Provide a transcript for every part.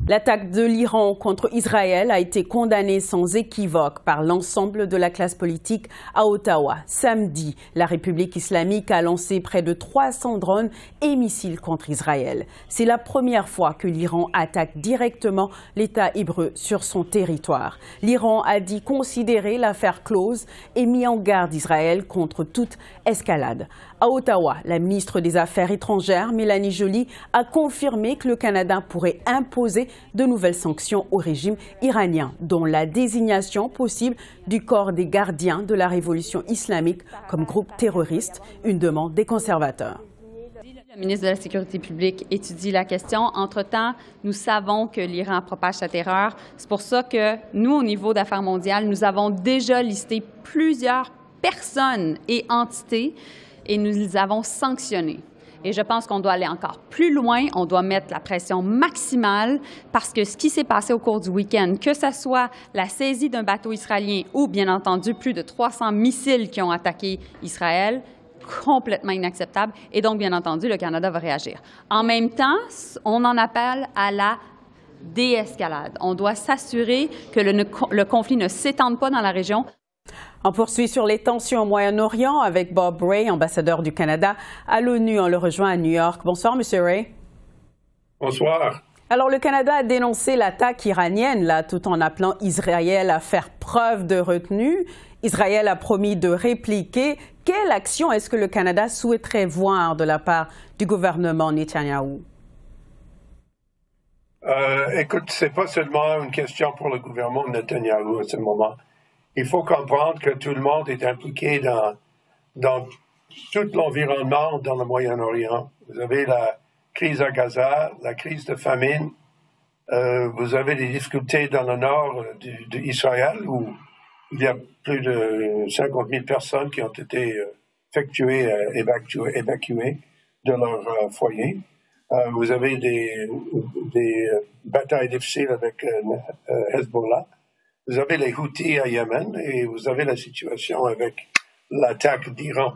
L'attaque de l'Iran contre Israël a été condamnée sans équivoque par l'ensemble de la classe politique à Ottawa. Samedi, la République islamique a lancé près de 300 drones et missiles contre Israël. C'est la première fois que l'Iran attaque directement l'État hébreu sur son territoire. L'Iran a dit considérer l'affaire close et mis en garde Israël contre toute escalade. À Ottawa, la ministre des Affaires étrangères, Mélanie Joly, a confirmé que le Canada pourrait imposer de nouvelles sanctions au régime iranien, dont la désignation possible du corps des gardiens de la révolution islamique comme groupe terroriste, une demande des conservateurs. Le ministre de la Sécurité publique étudie la question. Entre-temps, nous savons que l'Iran propage sa terreur. C'est pour ça que nous, au niveau d'Affaires mondiales, nous avons déjà listé plusieurs personnes et entités et nous les avons sanctionnées. Et je pense qu'on doit aller encore plus loin, on doit mettre la pression maximale parce que ce qui s'est passé au cours du week-end, que ce soit la saisie d'un bateau israélien ou, bien entendu, plus de 300 missiles qui ont attaqué Israël, complètement inacceptable. Et donc, bien entendu, le Canada va réagir. En même temps, on en appelle à la déescalade. On doit s'assurer que le conflit ne s'étende pas dans la région. On poursuit sur les tensions au Moyen-Orient avec Bob Ray, ambassadeur du Canada à l'ONU. On le rejoint à New York. Bonsoir, Monsieur Ray. Bonsoir. Alors, le Canada a dénoncé l'attaque iranienne, là, tout en appelant Israël à faire preuve de retenue. Israël a promis de répliquer. Quelle action est-ce que le Canada souhaiterait voir de la part du gouvernement Netanyahou? Écoute, c'est pas seulement une question pour le gouvernement Netanyahou à ce moment. Il faut comprendre que tout le monde est impliqué dans tout l'environnement dans le Moyen-Orient. Vous avez la crise à Gaza, la crise de famine. Vous avez des difficultés dans le nord d'Israël où il y a plus de 50 000 personnes qui ont été évacuées de leur foyer. Vous avez des batailles difficiles avec Hezbollah. Vous avez les Houthis à Yémen et vous avez la situation avec l'attaque d'Iran.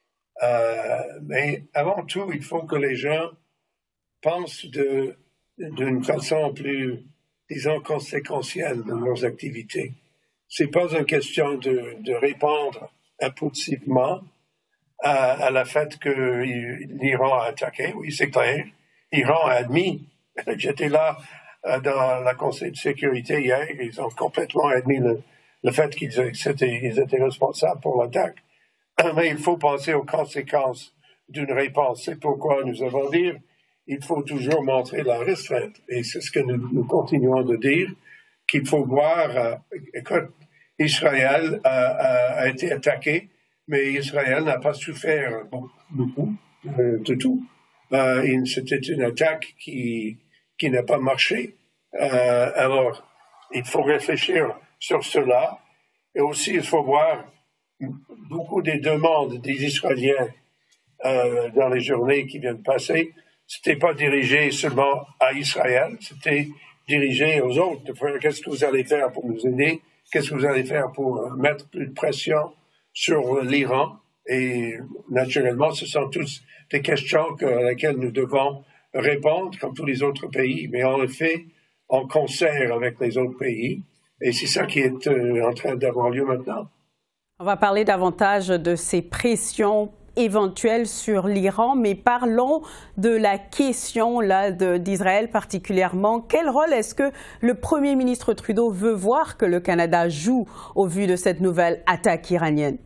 Mais avant tout, il faut que les gens pensent d'une façon plus, disons, conséquentielle dans leurs activités. C'est pas une question de répondre impulsivement à la fait que l'Iran a attaqué. Oui, c'est clair. L'Iran a admis. J'étais là dans la Conseil de sécurité hier, ils ont complètement admis le fait qu'ils étaient responsables pour l'attaque. Mais il faut penser aux conséquences d'une réponse. C'est pourquoi nous avons dit il faut toujours montrer la restrainte. Et c'est ce que nous continuons de dire, qu'il faut voir. Écoute, Israël a été attaqué, mais Israël n'a pas souffert beaucoup de tout. C'était une attaque qui n'a pas marché. Alors, il faut réfléchir sur cela. Et aussi, il faut voir beaucoup des demandes des Israéliens dans les journées qui viennent de passer. C'était pas dirigé seulement à Israël, c'était dirigé aux autres. De faire qu'est-ce que vous allez faire pour nous aider? Qu'est-ce que vous allez faire pour mettre plus de pression sur l'Iran? Et naturellement, ce sont toutes des questions à laquelle nous devons répondre, comme tous les autres pays, mais on le fait en concert avec les autres pays. Et c'est ça qui est en train d'avoir lieu maintenant. On va parler davantage de ces pressions éventuelles sur l'Iran, mais parlons de la question là d'Israël particulièrement. Quel rôle est-ce que le Premier ministre Trudeau veut voir que le Canada joue au vu de cette nouvelle attaque iranienne?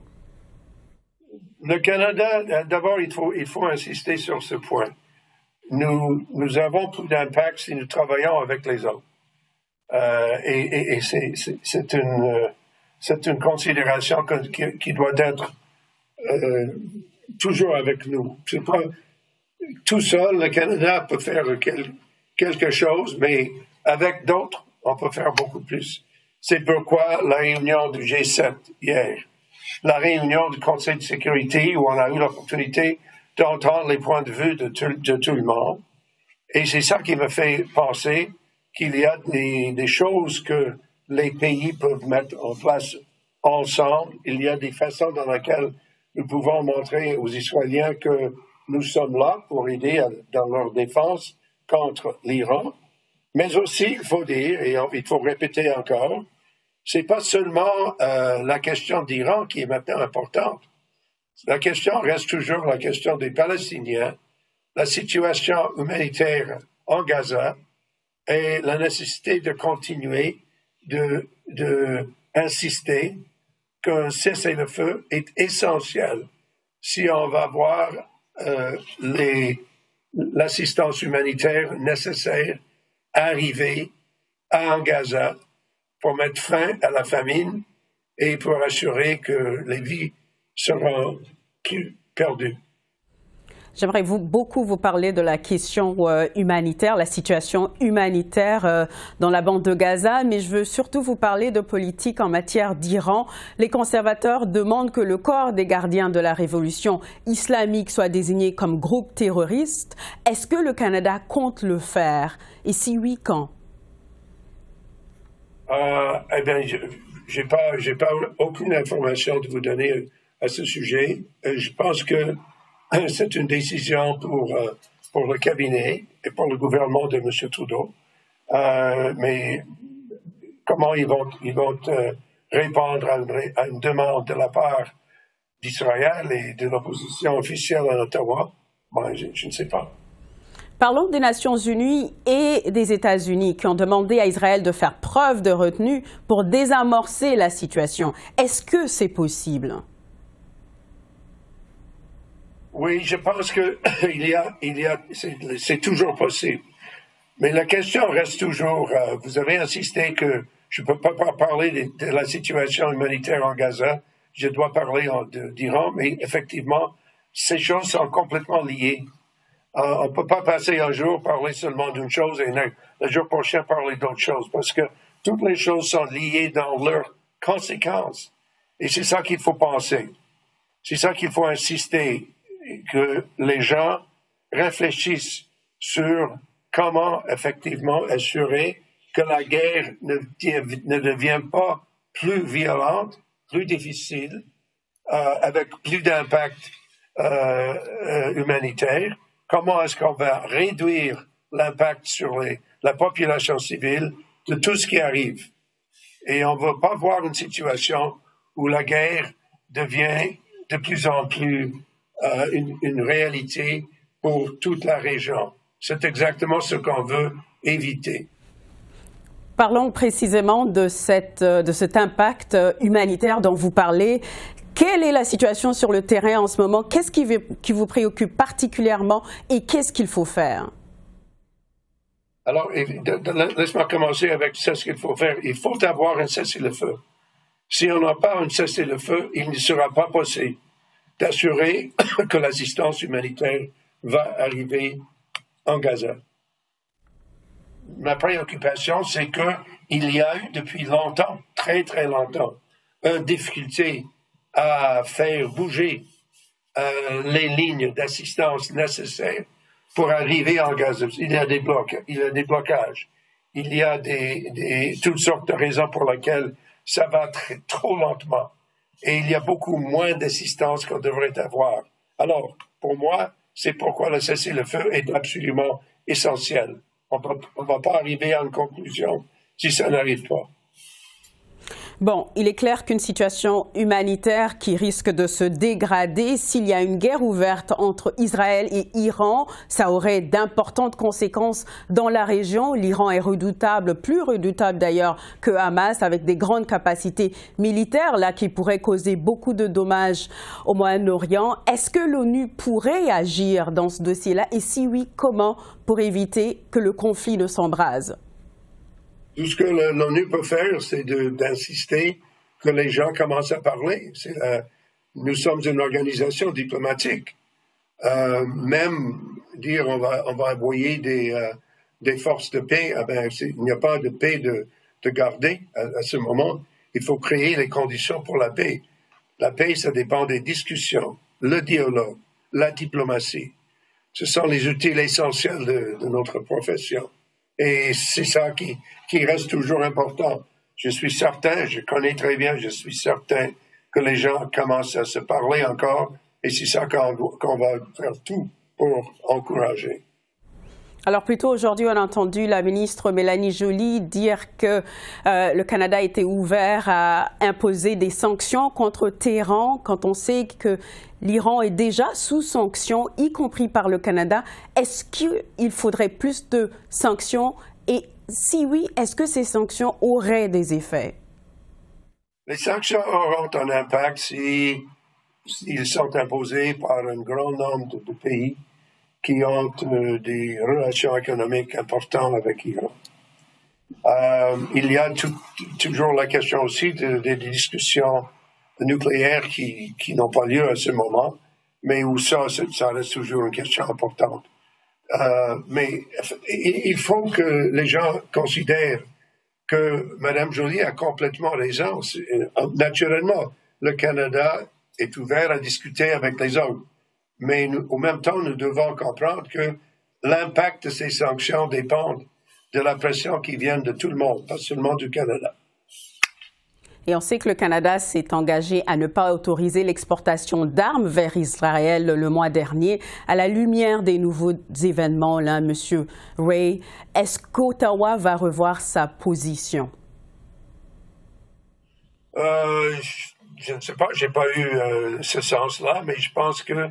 Le Canada, d'abord, il faut insister sur ce point. Nous avons plus d'impact si nous travaillons avec les autres. Et c'est une considération qui doit être toujours avec nous. C'est pas tout seul, le Canada peut faire quelque chose, mais avec d'autres, on peut faire beaucoup plus. C'est pourquoi la réunion du G7 hier, la réunion du Conseil de sécurité où on a eu l'opportunité d'entendre les points de vue de tout le monde. Et c'est ça qui me fait penser qu'il y a des choses que les pays peuvent mettre en place ensemble. Il y a des façons dans lesquelles nous pouvons montrer aux Israéliens que nous sommes là pour aider dans leur défense contre l'Iran. Mais aussi, il faut dire, et il faut répéter encore, c'est pas seulement la question d'Iran qui est maintenant importante. La question reste toujours la question des Palestiniens, la situation humanitaire en Gaza et la nécessité de continuer d'insister qu'un cessez-le-feu est essentiel si on va avoir l'assistance humanitaire nécessaire arriver en Gaza pour mettre fin à la famine et pour assurer que les vies seront plus perdues. J'aimerais beaucoup vous parler de la question humanitaire, la situation humanitaire dans la bande de Gaza, mais je veux surtout vous parler de politique en matière d'Iran. Les conservateurs demandent que le corps des gardiens de la révolution islamique soit désigné comme groupe terroriste. Est-ce que le Canada compte le faire? Et si oui, quand? Eh bien, j'ai pas aucune information de vous donner à ce sujet. Je pense que c'est une décision pour le cabinet et pour le gouvernement de M. Trudeau. Mais comment ils vont répondre à une demande de la part d'Israël et de l'opposition officielle à Ottawa, je ne sais pas. Parlons des Nations Unies et des États-Unis qui ont demandé à Israël de faire preuve de retenue pour désamorcer la situation. Est-ce que c'est possible? Oui, je pense que c'est toujours possible. Mais la question reste toujours, vous avez insisté que je ne peux pas parler de la situation humanitaire en Gaza, je dois parler d'Iran, mais effectivement, ces choses sont complètement liées. On ne peut pas passer un jour parler seulement d'une chose et le jour prochain parler d'autre chose, parce que toutes les choses sont liées dans leurs conséquences. Et c'est ça qu'il faut penser. C'est ça qu'il faut insister, que les gens réfléchissent sur comment effectivement assurer que la guerre ne devienne pas plus violente, plus difficile, avec plus d'impact humanitaire. Comment est-ce qu'on va réduire l'impact sur la population civile de tout ce qui arrive? Et on ne va pas voir une situation où la guerre devient de plus en plus une réalité pour toute la région. C'est exactement ce qu'on veut éviter. Parlons précisément de cet impact humanitaire dont vous parlez. Quelle est la situation sur le terrain en ce moment? Qu'est-ce qui vous préoccupe particulièrement et qu'est-ce qu'il faut faire? Alors, laisse-moi commencer avec ce qu'il faut faire. Il faut avoir un cessez-le-feu. Si on n'a pas un cessez-le-feu, il ne sera pas possible d'assurer que l'assistance humanitaire va arriver en Gaza. Ma préoccupation, c'est qu'il y a eu depuis longtemps, très très longtemps, une difficulté à faire bouger les lignes d'assistance nécessaires pour arriver en Gaza. Il y a des blocages, il y a toutes sortes de raisons pour lesquelles ça va trop lentement. Et il y a beaucoup moins d'assistance qu'on devrait avoir. Alors, pour moi, c'est pourquoi le cessez-le-feu est absolument essentiel. On ne va pas arriver à une conclusion si ça n'arrive pas. Bon, il est clair qu'une situation humanitaire qui risque de se dégrader s'il y a une guerre ouverte entre Israël et Iran, ça aurait d'importantes conséquences dans la région. L'Iran est redoutable, plus redoutable d'ailleurs que Hamas, avec des grandes capacités militaires là qui pourraient causer beaucoup de dommages au Moyen-Orient. Est-ce que l'ONU pourrait agir dans ce dossier-là? Et si oui, comment pour éviter que le conflit ne s'embrase? Tout ce que l'ONU peut faire, c'est d'insister que les gens commencent à parler. Nous sommes une organisation diplomatique. Même dire on va envoyer des forces de paix, il n'y a pas de paix de garder à ce moment. Il faut créer les conditions pour la paix. La paix, ça dépend des discussions, le dialogue, la diplomatie. Ce sont les outils essentiels de notre profession. Et c'est ça qui reste toujours important. Je suis certain, je connais très bien, je suis certain que les gens commencent à se parler encore et c'est ça qu'on va faire tout pour encourager. Alors plus tôt aujourd'hui, on a entendu la ministre Mélanie Joly dire que le Canada était ouvert à imposer des sanctions contre Téhéran quand on sait que l'Iran est déjà sous sanctions, y compris par le Canada. Est-ce qu'il faudrait plus de sanctions et si oui, est-ce que ces sanctions auraient des effets? Les sanctions auront un impact s'ils sont imposés par un grand nombre de pays qui ont des relations économiques importantes avec l'Iran. Il y a toujours la question aussi des discussions nucléaires qui n'ont pas lieu à ce moment, mais où ça reste toujours une question importante. Mais il faut que les gens considèrent que Mme Joly a complètement raison. Naturellement, le Canada est ouvert à discuter avec les autres. Mais au même temps, nous devons comprendre que l'impact de ces sanctions dépend de la pression qui vient de tout le monde, pas seulement du Canada. Et on sait que le Canada s'est engagé à ne pas autoriser l'exportation d'armes vers Israël le mois dernier. À la lumière des nouveaux événements, là, M. Ray, est-ce qu'Ottawa va revoir sa position? Je ne sais pas, je n'ai pas eu ce sens-là, mais je pense que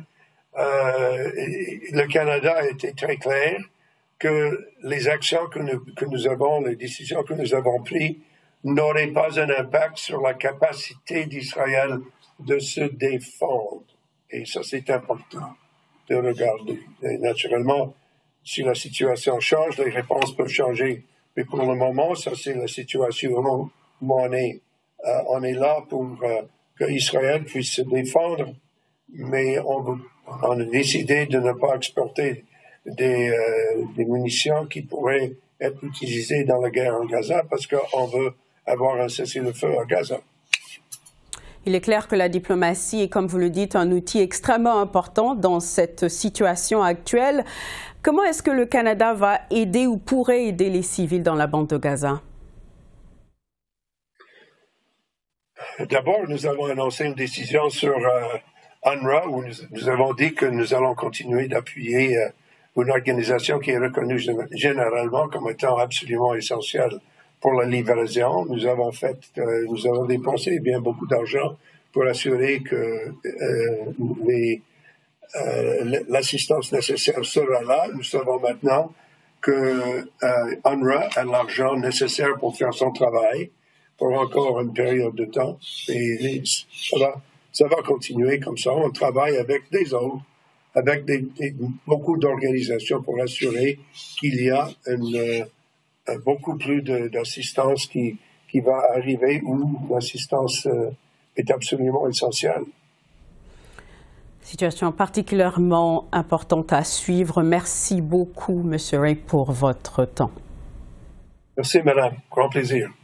le Canada a été très clair que les actions que nous avons, les décisions que nous avons prises, n'auraient pas un impact sur la capacité d'Israël de se défendre. Et ça, c'est important de regarder. Et naturellement, si la situation change, les réponses peuvent changer. Mais pour le moment, ça, c'est la situation où on est. On est là pour que Israël puisse se défendre, mais on a décidé de ne pas exporter des munitions qui pourraient être utilisées dans la guerre en Gaza parce qu'on veut avoir un cessez-le-feu à Gaza. Il est clair que la diplomatie est, comme vous le dites, un outil extrêmement important dans cette situation actuelle. Comment est-ce que le Canada va aider ou pourrait aider les civils dans la bande de Gaza? D'abord, nous avons annoncé une décision sur UNRWA où nous avons dit que nous allons continuer d'appuyer une organisation qui est reconnue généralement comme étant absolument essentielle pour la livraison. Nous avons dépensé bien beaucoup d'argent pour assurer que l'assistance nécessaire sera là. Nous savons maintenant que UNRWA a l'argent nécessaire pour faire son travail pour encore une période de temps. Et ça va continuer comme ça. On travaille avec des autres, avec beaucoup d'organisations pour assurer qu'il y a beaucoup plus d'assistance qui va arriver où l'assistance est absolument essentielle. Situation particulièrement importante à suivre. Merci beaucoup, M. Ray, pour votre temps. Merci, madame. Grand plaisir.